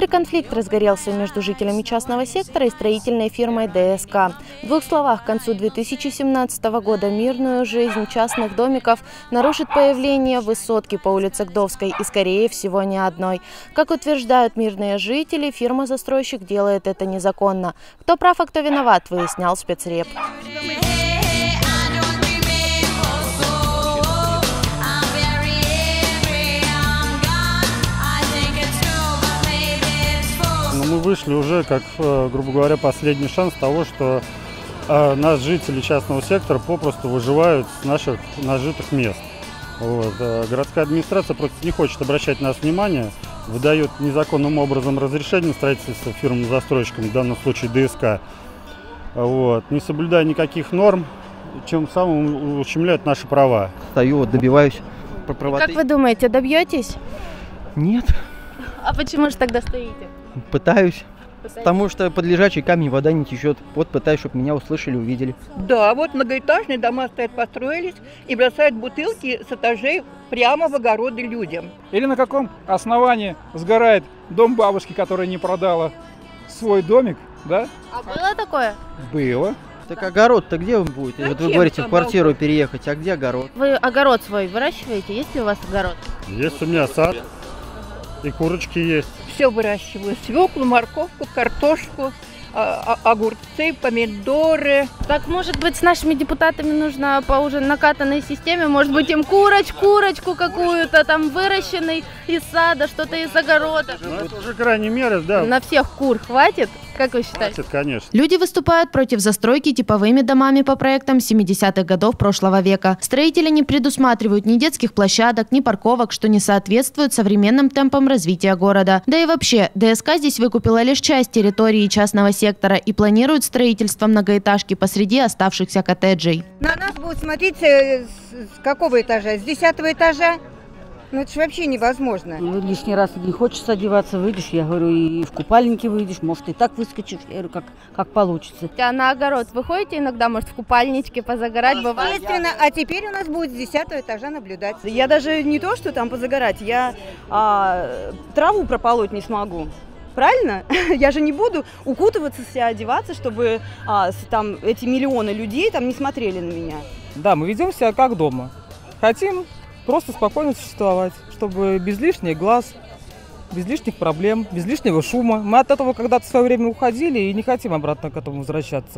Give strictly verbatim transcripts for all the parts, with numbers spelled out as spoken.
Острый конфликт разгорелся между жителями частного сектора и строительной фирмой ДСК. В двух словах, к концу две тысячи семнадцатого года мирную жизнь частных домиков нарушит появление высотки по улице Гдовской и, скорее всего, не одной. Как утверждают мирные жители, фирма-застройщик делает это незаконно. Кто прав, а кто виноват, выяснял спецреп. Мы вышли уже, как, грубо говоря, последний шанс того, что э, нас, жители частного сектора, попросту выживают с наших нажитых мест. Вот. Городская администрация просто не хочет обращать на нас внимание, выдает незаконным образом разрешение на строительство фирмам-застройщикам, в данном случае ДСК, вот, не соблюдая никаких норм, чем самым ущемляют наши права. Стою, вот, добиваюсь правоты. Как вы думаете, добьетесь? Нет. А почему же тогда стоите? Пытаюсь. Пытаюсь. Потому что под лежачий камень вода не течет. Вот пытаюсь, чтобы меня услышали, увидели. Да, вот многоэтажные дома стоят, построились и бросают бутылки с этажей прямо в огороды людям. Или на каком основании сгорает дом бабушки, которая не продала свой домик, да? А было такое? Было. Так огород-то где он будет? Зачем? Вот вы говорите, в квартиру там переехать, а где огород? Вы огород свой выращиваете? Есть ли у вас огород? Есть у меня сад, и курочки есть. Все выращиваю. Свеклу, морковку, картошку, огурцы, помидоры. Так, может быть, с нашими депутатами нужно по уже накатанной системе, может быть, им курочку, курочку какую-то там выращенной из сада, что-то из огорода. Ну, это уже крайней меры, да. На всех кур хватит? Как вы считаете? Хватит, конечно. Люди выступают против застройки типовыми домами по проектам семидесятых годов прошлого века. Строители не предусматривают ни детских площадок, ни парковок, что не соответствует современным темпам развития города. Да и вообще, ДСК здесь выкупила лишь часть территории частного сектора и планирует строительство многоэтажки посреди оставшихся коттеджей. На нас будут смотреть с какого этажа? С десятого этажа? Ну это же вообще невозможно. Ну, лишний раз не хочется одеваться, выйдешь, я говорю, и в купальнике выйдешь, может, и так выскочишь, я говорю, как, как получится. А на огород вы ходите иногда, может, в купальничке позагорать бывает? Естественно, а теперь у нас будет с десятого этажа наблюдать. Я даже не то, что там позагорать, я а, траву прополоть не смогу. Правильно? Я же не буду укутываться вся, одеваться, чтобы а, там эти миллионы людей там не смотрели на меня. Да, мы ведем себя как дома. Хотим просто спокойно существовать, чтобы без лишних глаз, без лишних проблем, без лишнего шума. Мы от этого когда-то в свое время уходили и не хотим обратно к этому возвращаться.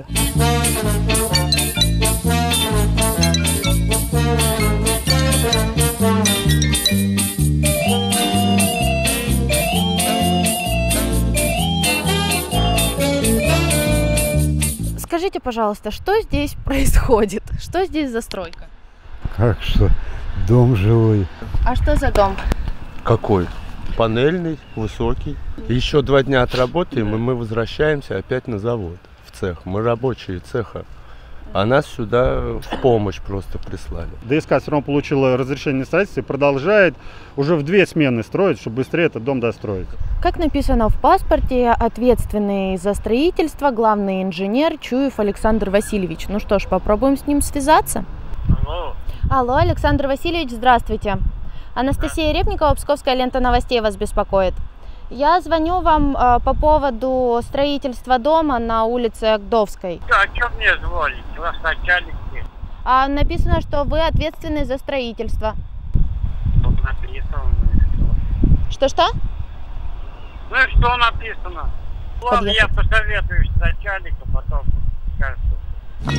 Скажите, пожалуйста, что здесь происходит? Что здесь за стройка? Как что? Дом жилой. А что за дом? Какой? Панельный, высокий. Еще два дня отработаем, и мы возвращаемся опять на завод, в цех. Мы рабочие цеха. А нас сюда в помощь просто прислали. ДСК все равно получила разрешение на строительство и продолжает уже в две смены строить, чтобы быстрее этот дом достроить. Как написано в паспорте, ответственный за строительство главный инженер Чуев Александр Васильевич. Ну что ж, попробуем с ним связаться. Алло. Алло, Александр Васильевич, здравствуйте. Анастасия Репникова, Псковская лента новостей вас беспокоит. Я звоню вам э, по поводу строительства дома на улице Гдовской. Да, о чем мне звоните? У вас начальник есть. А написано, что вы ответственны за строительство. Тут написано, ну и что? Что-что? Ну и что написано? Ладно, я посоветуюсь с начальником, потом скажу.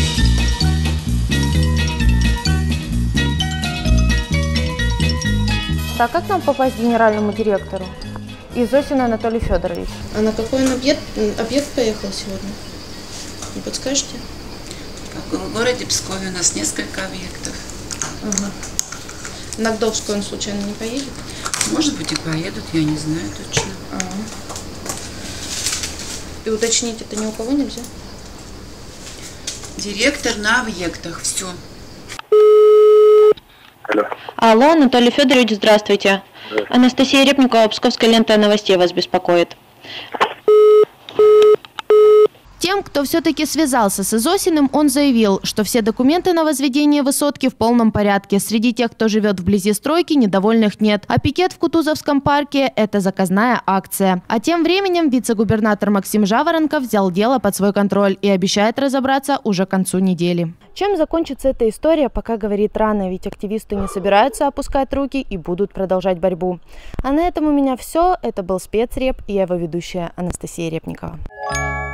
Так, как нам попасть к генеральному директору? Изосину Анатолию Федоровичу. А на какой он объект, объект поехал сегодня? Не подскажете? В городе Пскове у нас несколько объектов. Ага. На Гдовскую он случайно не поедет? Может быть и поедут, я не знаю точно. Ага. И уточнить это ни у кого нельзя? Директор на объектах, все. Алло. Алло, Анатолий Федорович, здравствуйте. Здравствуйте. Анастасия Репникова, Псковская лента новостей вас беспокоит. Тем, кто все-таки связался с Изосиным, он заявил, что все документы на возведение высотки в полном порядке. Среди тех, кто живет вблизи стройки, недовольных нет. А пикет в Кутузовском парке – это заказная акция. А тем временем вице-губернатор Максим Жаворонков взял дело под свой контроль и обещает разобраться уже к концу недели. Чем закончится эта история, пока говорить рано, ведь активисты не собираются опускать руки и будут продолжать борьбу. А на этом у меня все. Это был спецреп и я его ведущая Анастасия Репникова.